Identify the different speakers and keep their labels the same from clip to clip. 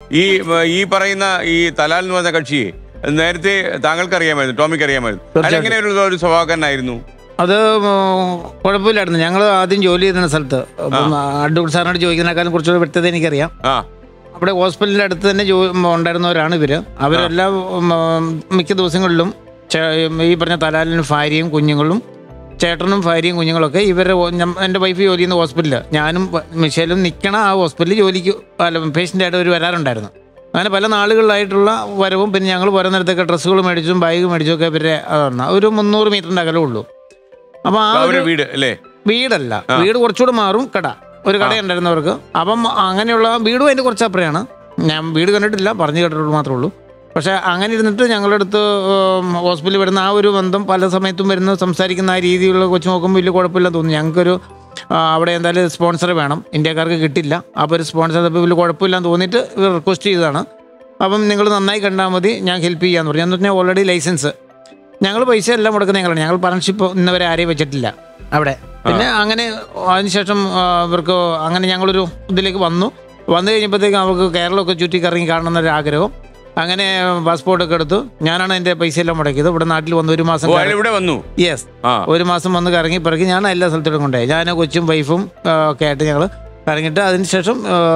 Speaker 1: ഈ പറയുന്ന ഈ തലാൽ എന്ന് പറഞ്ഞ കക്ഷിയെ നേരത്തെ താങ്കൾക്ക് അറിയാമായിരുന്നു, ടോമിക്ക് അറിയാമായിരുന്നു. അതെങ്ങനെ ഒരു സ്വഭാവക്കാരനായിരുന്നു?
Speaker 2: അത് കുഴപ്പമില്ലായിരുന്നു. ഞങ്ങൾ ആദ്യം ജോലി ചെയ്തിരുന്ന സ്ഥലത്ത് അഡ്വക്കേറ്റ് സാറിനോട് ചോദിക്കുന്നതിനേക്കാളും കുറച്ചുകൂടി വ്യക്തത എനിക്കറിയാം. അവിടെ ഹോസ്പിറ്റലിൻ്റെ അടുത്ത് തന്നെ ഉണ്ടായിരുന്നവരാണ് ഇവര്. അവരെല്ലാം മിക്ക ദിവസങ്ങളിലും ഈ പറഞ്ഞ തലാലിന് ഭാര്യയും കുഞ്ഞുങ്ങളും, ചേട്ടനും ഭാര്യയും കുഞ്ഞുങ്ങളൊക്കെ എൻ്റെ വൈഫ് ജോലി ചെയ്യുന്ന ഹോസ്പിറ്റലിൽ ഞാനും മിഷേലും നിൽക്കണ ആ ഹോസ്പിറ്റലിൽ ജോലിക്ക് പേഷ്യൻ്റായിട്ട് അവർ വരാറുണ്ടായിരുന്നു. അങ്ങനെ പല നാളുകളിലായിട്ടുള്ള വരവും പിന്നെ ഞങ്ങൾ പോരുന്ന നേരത്തൊക്കെ ഡ്രസ്സുകൾ മേടിച്ചും ബാഗ് മേടിച്ചും ഒക്കെ ഇവരെ ഒരു 300 മീറ്ററിൻ്റെ അകലേ ഉള്ളൂ. അപ്പോൾ ആ വീട് അല്ലേ? വീടല്ല, വീട് കുറച്ചുകൂടെ മാറും. ഒരു കടയുണ്ടായിരുന്നവർക്ക്. അപ്പം അങ്ങനെയുള്ള വീടും അതിൻ്റെ കുറച്ച് അപ്പുറയാണ്. ഞാൻ വീട് കണ്ടിട്ടില്ല, പറഞ്ഞു കേട്ടിട്ടുള്ളൂ മാത്രമേ ഉള്ളൂ. പക്ഷേ അങ്ങനെ ഇരുന്നിട്ട് ഞങ്ങളുടെ അടുത്ത് ഹോസ്പിറ്റലിൽ വരുന്ന ആ ഒരു ബന്ധം പല സമയത്തും വരുന്ന സംസാരിക്കുന്ന ആ രീതിയിലുള്ള കൊച്ചു നോക്കുമ്പോൾ വലിയ കുഴപ്പമില്ലെന്ന് തോന്നുന്നു. ഞങ്ങൾക്കൊരു അവിടെ എന്തായാലും സ്പോൺസർ വേണം, ഇന്ത്യക്കാർക്ക് കിട്ടില്ല. അപ്പോൾ ഒരു സ്പോൺസർ വലിയ കുഴപ്പമില്ലെന്ന് തോന്നിയിട്ട് റിക്വസ്റ്റ് ചെയ്തതാണ്. അപ്പം നിങ്ങൾ നന്നായി കണ്ടാൽ മതി, ഞാൻ ഹെൽപ്പ് ചെയ്യാമെന്ന് പറഞ്ഞു. എന്ന് പറഞ്ഞാൽ ഓൾറെഡി ലൈസൻസ് ഞങ്ങൾ പൈസ എല്ലാം കൊടുക്കുന്ന ഞങ്ങളാണ്. ഞങ്ങൾ പാർട്ണർഷിപ്പ് ഇന്നവരെ ആരെയും വെച്ചിട്ടില്ല അവിടെ. പിന്നെ അങ്ങനെ അതിനുശേഷം ഇവർക്ക് അങ്ങനെ ഞങ്ങളൊരു ഇതിലേക്ക് വന്നു കഴിഞ്ഞപ്പോഴത്തേക്കും അവർക്ക് കേരളമൊക്കെ ചുറ്റി കറങ്ങി കാണണമെന്നൊരു ആഗ്രഹം. അങ്ങനെ പാസ്പോർട്ടൊക്കെ എടുത്തു. ഞാനാണ് എൻ്റെ പൈസ എല്ലാം മുടക്കിയത്. ഇവിടെ നാട്ടിൽ വന്ന് ഒരു മാസം ഇവിടെ വന്നു. യെസ്, ഒരു മാസം വന്ന് കറങ്ങി പിറക്കി ഞാൻ എല്ലാ സ്ഥലത്തോടും കൊണ്ടുപോയി. ഞാൻ കൊച്ചും വൈഫും ഒക്കെ ആയിട്ട് ഞങ്ങൾ കറങ്ങിയിട്ട് അതിനുശേഷം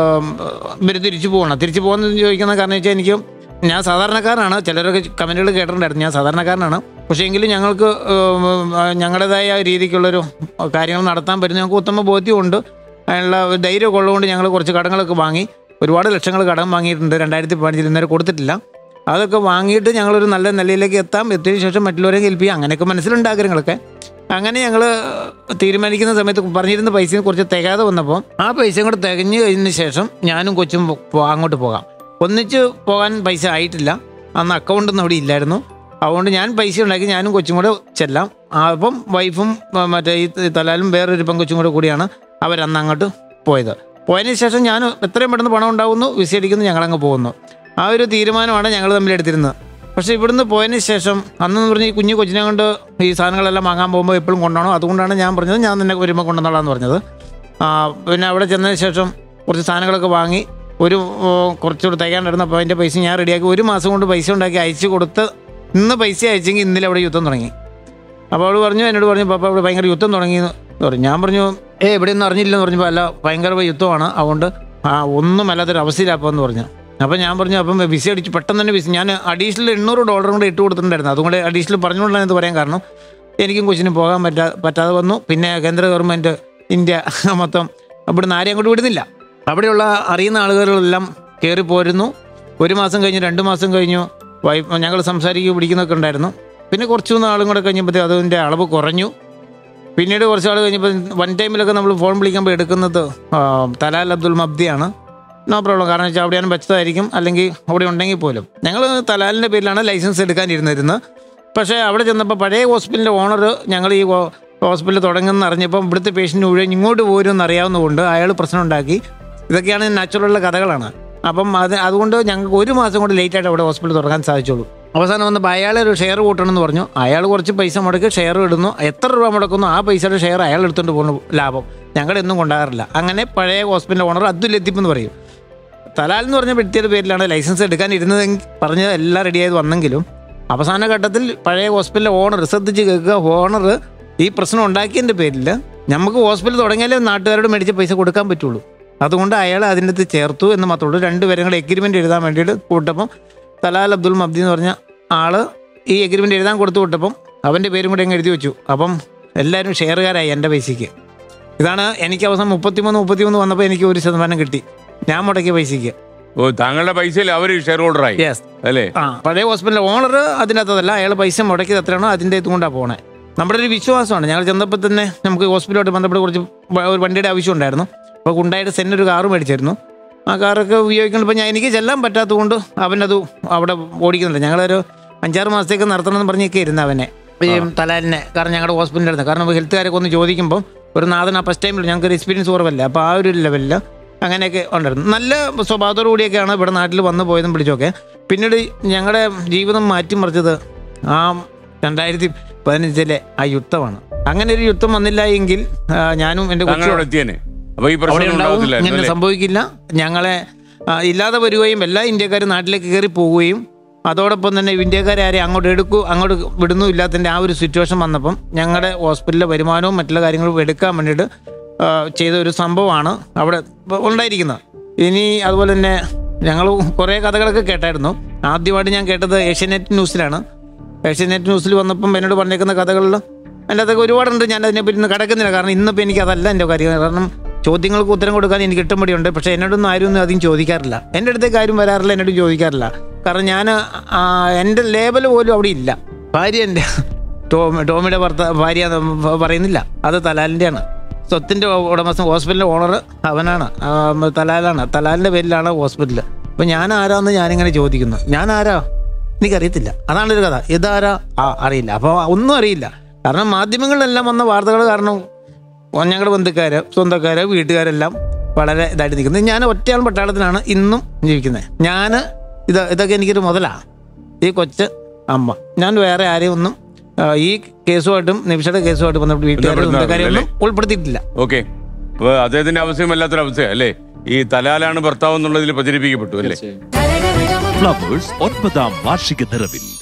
Speaker 2: ഇവർ തിരിച്ചു പോകുന്നത് ചോദിക്കുന്ന കാരണം വെച്ചാൽ ഞാൻ സാധാരണക്കാരനാണ്. ചിലരൊക്കെ കമൻറ്റുകൾ കേട്ടിട്ടുണ്ടായിരുന്നു. ഞാൻ സാധാരണക്കാരനാണ്. പക്ഷേ എങ്കിലും ഞങ്ങൾക്ക് ഞങ്ങളുടേതായ രീതിക്കുള്ളൊരു കാര്യങ്ങൾ നടത്താൻ പറ്റുന്ന ഞങ്ങൾക്ക് ഉത്തമ ബോധ്യമുണ്ട്. അതിനുള്ള ധൈര്യമൊക്കെ ഉള്ളതുകൊണ്ട് ഞങ്ങൾ കുറച്ച് കടങ്ങളൊക്കെ വാങ്ങി, ഒരുപാട് ലക്ഷങ്ങൾ കടം വാങ്ങിയിട്ടുണ്ട്. 2015 ഇന്നേരം കൊടുത്തിട്ടില്ല. അതൊക്കെ വാങ്ങിയിട്ട് ഞങ്ങളൊരു നല്ല നിലയിലേക്ക് എത്തിയതിനു ശേഷം മറ്റുള്ളവരെ ഹെൽപ്പ് ചെയ്യാം. അങ്ങനെയൊക്കെ മനസ്സിലുണ്ട് ആഗ്രഹങ്ങളൊക്കെ. അങ്ങനെ ഞങ്ങൾ തീരുമാനിക്കുന്ന സമയത്ത് പറഞ്ഞിരുന്ന പൈസയും കുറച്ച് തികയാതെ വന്നപ്പോൾ ആ പൈസയും കൂടെ തികഞ്ഞു കഴിഞ്ഞതിന് ശേഷം ഞാനും കൊച്ചും അങ്ങോട്ട് പോകാം. ഒന്നിച്ച് പോകാൻ പൈസ ആയിട്ടില്ല. അന്ന് അക്കൗണ്ടൊന്നും അവിടെ ഇല്ലായിരുന്നു. അതുകൊണ്ട് ഞാൻ പൈസ ഉണ്ടാക്കി ഞാനും കൊച്ചും കൂടെ ചെല്ലാം. അപ്പം വൈഫും മറ്റേ ഈ തലാലും വേറൊരു പെങ്കൊച്ചും കൂടിയാണ് അവരന്ന് അങ്ങോട്ട് പോയതിന് ശേഷം ഞാൻ എത്രയും പെട്ടെന്ന് പണം ഉണ്ടാകുന്നു, വിസ അടിക്കുന്നു, ഞങ്ങളങ്ങ് പോകുന്നു. ആ ഒരു തീരുമാനമാണ് ഞങ്ങൾ തമ്മിൽ എടുത്തിരുന്നത്. പക്ഷേ ഇവിടുന്ന് പോയതിന് ശേഷം അന്നെന്ന് പറഞ്ഞ് ഈ കൊച്ചിനെ കൊണ്ട് ഈ സാധനങ്ങളെല്ലാം വാങ്ങാൻ പോകുമ്പോൾ എപ്പോഴും കൊണ്ടുപോകണം. അതുകൊണ്ടാണ് ഞാൻ പറഞ്ഞത് ഞാൻ തന്നെ വരുമ്പോൾ കൊണ്ടുവന്നോളാന്ന് പറഞ്ഞത്. പിന്നെ അവിടെ ചെന്നതിന് ശേഷം കുറച്ച് സാധനങ്ങളൊക്കെ വാങ്ങി കുറച്ചുകൂടെ തികയാണ്ടായിരുന്നു. അപ്പോൾ അതിൻ്റെ പൈസ ഞാൻ റെഡിയാക്കി ഒരു മാസം കൊണ്ട് പൈസ ഉണ്ടാക്കി അയച്ചു കൊടുത്ത് ഇന്ന് പൈസ അയച്ചെങ്കിൽ ഇന്നലെ അവിടെ യുദ്ധം തുടങ്ങി. അപ്പോൾ അവൾ എന്നോട് പറഞ്ഞു പാപ്പ അവിടെ ഭയങ്കര യുദ്ധം തുടങ്ങിയെന്ന് പറഞ്ഞു. ഞാൻ പറഞ്ഞു എവിടെയൊന്നും അറിഞ്ഞില്ലെന്ന് പറഞ്ഞപ്പോൾ അല്ല, ഭയങ്കര യുദ്ധമാണ്, അതുകൊണ്ട് ഒന്നും അല്ലാത്തൊരു അവസ്ഥയിലാപ്പോന്ന് പറഞ്ഞു. അപ്പം ഞാൻ പറഞ്ഞു അപ്പം വിസ അടിച്ച് പെട്ടെന്ന് തന്നെ വിസ ഞാൻ അഡീഷണൽ $800 കൂടെ ഇട്ട് കൊടുത്തിട്ടുണ്ടായിരുന്നു. അതുകൊണ്ട് അഡീഷണൽ പറഞ്ഞുകൊണ്ടാണ് ഇത് പറയാൻ കാരണം എനിക്കും കൊച്ചിനും പോകാൻ പറ്റാതെ വന്നു. പിന്നെ കേന്ദ്ര ഗവൺമെൻറ് ഇന്ത്യ മൊത്തം ഇവിടുന്ന് ആരെയും അങ്ങോട്ട് വിടുന്നില്ല. അവിടെയുള്ള അറിയുന്ന ആളുകളെല്ലാം കയറി പോരുന്നു. 1 മാസം കഴിഞ്ഞു, 2 മാസം കഴിഞ്ഞു, ഞങ്ങൾ പിടിക്കുന്നൊക്കെ ഉണ്ടായിരുന്നു. പിന്നെ കുറച്ച് നാളും കൂടെ കഴിഞ്ഞപ്പോഴത്തേക്ക് അതിൻ്റെ അളവ് കുറഞ്ഞു. പിന്നീട് കുറച്ച് നാൾ കഴിഞ്ഞപ്പോൾ വൺ ടൈമിലൊക്കെ നമ്മൾ ഫോൺ വിളിക്കുമ്പോൾ എടുക്കുന്നത് തലാൽ അബ്ദുൽ മബ്ദിയാണ്. നോ പ്രോബ്ലം, കാരണം വെച്ചാൽ അവിടെയാണ് വെച്ചതായിരിക്കും, അല്ലെങ്കിൽ അവിടെ ഉണ്ടെങ്കിൽ പോലും. ഞങ്ങൾ തലാലിൻ്റെ പേരിലാണ് ലൈസൻസ് എടുക്കാനിരുന്നിരുന്നത്. പക്ഷേ അവിടെ ചെന്നപ്പോൾ പഴയ ഹോസ്പിറ്റലിൻ്റെ ഓണർ ഞങ്ങൾ ഈ ഹോസ്പിറ്റൽ തുടങ്ങുമെന്ന് അറിഞ്ഞപ്പം ഇവിടുത്തെ പേഷ്യൻ്റ് മുഴുവൻ ഇങ്ങോട്ട് പോരുമെന്ന് അറിയാവുന്നതുകൊണ്ട് അയാൾ പ്രശ്നം ഉണ്ടാക്കി. ഇതൊക്കെയാണ് നാച്ചുറലുള്ള കഥകളാണ്. അപ്പം അതുകൊണ്ട് ഞങ്ങൾക്ക് 1 മാസം കൊണ്ട് ലേറ്റായിട്ട് അവിടെ ഹോസ്പിറ്റൽ തുടങ്ങാൻ സാധിച്ചുള്ളൂ. അവസാനം വന്നപ്പോൾ അയാൾ ഒരു ഷെയർ കൂട്ടണമെന്ന് പറഞ്ഞു. അയാൾ കുറച്ച് പൈസ മുടക്കി ഷെയർ ഇടുന്നു. എത്ര രൂപ മുടക്കുന്നു ആ പൈസയുടെ ഷെയർ അയാൾ എടുത്തുകൊണ്ട് പോകുന്നു. ലാഭം ഞങ്ങളൊന്നും കൊണ്ടാകാറില്ല. അങ്ങനെ പഴയ ഹോസ്പിറ്റൽ ഓണർ അബ്ദുൽ ലത്തീഫ് എന്ന് പറയും. തലാൽ എന്ന് പറഞ്ഞ വ്യക്തിയുടെ പേരിലാണ് ലൈസൻസ് എടുക്കാൻ ഇരുന്നതെങ്കിൽ പറഞ്ഞ് എല്ലാം റെഡിയായത് വന്നെങ്കിലും അവസാന ഘട്ടത്തിൽ പഴയ ഹോസ്പിറ്റലിലെ ഓണർ ശ്രദ്ധിച്ച് കേൾക്കുക, ഓണർ ഈ പ്രശ്നം ഉണ്ടാക്കിയതിൻ്റെ പേരിൽ നമുക്ക് ഹോസ്പിറ്റൽ തുടങ്ങിയാലേ നാട്ടുകാരോട് മേടിച്ച് പൈസ കൊടുക്കാൻ പറ്റുള്ളൂ. അതുകൊണ്ട് അയാൾ അതിൻ്റെ അടുത്ത് ചേർത്തു എന്ന് മാത്രമേ ഉള്ളൂ. 2 പേരും കൂടെ എഗ്രിമെൻ്റ് എഴുതാൻ വേണ്ടിയിട്ട് കൂട്ടപ്പം തലാൽ അബ്ദുൽ മബ്ദി എന്ന് പറഞ്ഞ ആൾ ഈ എഗ്രിമെൻ്റ് എഴുതാൻ കൊടുത്തു വിട്ടപ്പം അവൻ്റെ പേരും കൂടെ അങ്ങ് എഴുതി വെച്ചു. അപ്പം എല്ലാവരും ഷെയറുകാരായി എൻ്റെ പൈസയ്ക്ക്. ഇതാണ് എനിക്ക് അവസാനം 33 വന്നപ്പോൾ എനിക്ക് 1% കിട്ടി ഞാൻ മുടക്കിയ പൈസയ്ക്ക്.
Speaker 1: താങ്കളുടെ പൈസയിൽ അവർ ഷെയർ ഹോൾഡറായി അല്ലേ?
Speaker 2: പഴയ ഹോസ്പിറ്റലിലെ ഓണർ അതിനകത്തതല്ല, അയാൾ പൈസ മുടക്കിയത് എത്രയാണോ അതിൻ്റെ ഇതുകൊണ്ടാണ് പോണേ. നമ്മുടെ ഒരു വിശ്വാസമാണ്. ഞങ്ങൾ ചെന്നപ്പോൾ തന്നെ നമുക്ക് ഹോസ്പിറ്റലുമായിട്ട് ബന്ധപ്പെട്ട് കുറച്ച് ഒരു വണ്ടിയുടെ ആവശ്യം ഉണ്ടായിരുന്നു. അപ്പോൾ ഉണ്ടായിട്ട് സെൻ ഒരു കാറ് മേടിച്ചായിരുന്നു. ആ കാറൊക്കെ ഉപയോഗിക്കുമ്പോൾ എനിക്ക് ചെല്ലാൻ പറ്റാത്തതുകൊണ്ട് അവനത് അവിടെ ഓടിക്കുന്നില്ല. ഞങ്ങളൊരു 5-6 മാസത്തേക്ക് നടത്തണമെന്ന് പറഞ്ഞൊക്കെ ഇരുന്ന് അവനെ ഈ തലാലിനെ. കാരണം ഞങ്ങളുടെ ഹോസ്പിറ്റലിലായിരുന്നു. കാരണം ഹെൽത്തുകാരൊക്കെ ഒന്ന് ചോദിക്കുമ്പോൾ ഒരു നാഥൻ ആ ഫസ്റ്റ് ടൈമിൽ ഞങ്ങൾക്ക് എക്സ്പീരിയൻസ് കുറവല്ല. അപ്പോൾ ആ ഒരു ലെവലിൽ അങ്ങനെയൊക്കെ ഉണ്ടായിരുന്നു. നല്ല സ്വഭാവത്തോടു കൂടിയൊക്കെയാണ് ഇവിടെ നാട്ടിൽ വന്നു പോയതും പിടിച്ചൊക്കെ. പിന്നീട് ഞങ്ങളുടെ ജീവിതം മാറ്റിമറിച്ചത് ആ 2015 ആ യുദ്ധമാണ്. അങ്ങനെ ഒരു യുദ്ധം വന്നില്ല എങ്കിൽ ഞാനും എൻ്റെ കൊച്ചും ഇങ്ങനെ സംഭവിക്കില്ല. ഞങ്ങളെ ഇല്ലാതെ വരികയും എല്ലാ ഇന്ത്യക്കാരും നാട്ടിലേക്ക് കയറി പോവുകയും അതോടൊപ്പം തന്നെ ഇന്ത്യക്കാരെ ആരെയും അങ്ങോട്ട് വിടുന്നു ഇല്ലാത്തതിൻ്റെ ആ ഒരു സിറ്റുവേഷൻ വന്നപ്പം ഞങ്ങളുടെ ഹോസ്പിറ്റലിലെ വരുമാനവും മറ്റുള്ള കാര്യങ്ങളും എടുക്കാൻ വേണ്ടിയിട്ട് ചെയ്ത ഒരു സംഭവമാണ് അവിടെ ഉണ്ടായിരിക്കുന്നത്. ഇനി അതുപോലെ തന്നെ ഞങ്ങൾ കുറേ കഥകളൊക്കെ കേട്ടായിരുന്നു. ആദ്യമായിട്ട് ഞാൻ കേട്ടത് ഏഷ്യാനെറ്റ് ന്യൂസിലാണ്. ഏഷ്യാനെറ്റ് ന്യൂസിൽ വന്നപ്പം എന്നോട് പറഞ്ഞേക്കുന്ന കഥകളിൽ എൻ്റെ അതൊക്കെ ഒരുപാടുണ്ട്. ഞാൻ അതിനെപ്പറ്റി ഇന്ന് കിടക്കുന്നില്ല, കാരണം ഇന്നിപ്പോൾ എനിക്കതല്ല എൻ്റെ കാര്യം. കാരണം ചോദ്യങ്ങൾക്ക് ഉത്തരം കൊടുക്കാൻ എനിക്ക് ഇഷ്ടംപടിയുണ്ട്. പക്ഷേ എന്നോടൊന്നും ആരും അധികം ചോദിക്കാറില്ല, എൻ്റെ അടുത്തേക്ക് ആരും വരാറില്ല, എന്നോട് ചോദിക്കാറില്ല. കാരണം ഞാൻ എൻ്റെ ലേബൽ പോലും അവിടെ ഇല്ല. ഭാര്യ എൻ്റെ ടോമിയുടെ ഭാര്യ പറയുന്നില്ല, അത് തലാലിൻ്റെയാണ്. സ്വത്തിൻ്റെ ഉടമസ്ഥൻ ഹോസ്പിറ്റലിൻ്റെ ഓണർ അവനാണ്, തലാലാണ്. തലാലിൻ്റെ പേരിലാണ് ഹോസ്പിറ്റൽ. അപ്പോൾ ഞാൻ ആരാന്ന് ഞാനിങ്ങനെ ചോദിക്കുന്നു. ഞാൻ ആരാ എനിക്കറിയത്തില്ല, അതാണൊരു കഥ. ഇതാരാ അറിയില്ല. അപ്പോൾ ഒന്നും അറിയില്ല. കാരണം മാധ്യമങ്ങളിലെല്ലാം വന്ന വാർത്തകൾ കാരണം ഞങ്ങളുടെ ബന്ധുക്കാർ, സ്വന്തക്കാർ, വീട്ടുകാരെല്ലാം വളരെ ഇതായിട്ട് നിൽക്കുന്നത്. ഞാൻ ഒറ്റയാൾ പട്ടാളത്തിലാണ് ഇന്നും ജീവിക്കുന്നത്. ഇതൊക്കെ എനിക്കൊരു മുതലാണ്, ഈ കൊച്ച് അമ്മ. ഞാൻ വേറെ ആരെയും ഒന്നും ഈ കേസുമായിട്ടും നിമിഷയുടെ കേസുമായിട്ട് ബന്ധപ്പെട്ട് വീട്ടുകാരും സ്വന്തക്കാരെയും ഒന്നും ഉൾപ്പെടുത്തിയിട്ടില്ല.
Speaker 1: ഓക്കെ, അപ്പോൾ അദ്ദേഹത്തിന്റെ അവസ്ഥയും വല്ലാത്തൊരു അവസ്ഥയാണ് അല്ലേ? ഈ തലാലാണ് ഭർത്താവ് എന്നുള്ളതിൽ പ്രചരിപ്പിക്കപ്പെട്ടു അല്ലേ?
Speaker 3: ഫ്ലവേഴ്സ് 9ാം വാർഷിക നിറവിൽ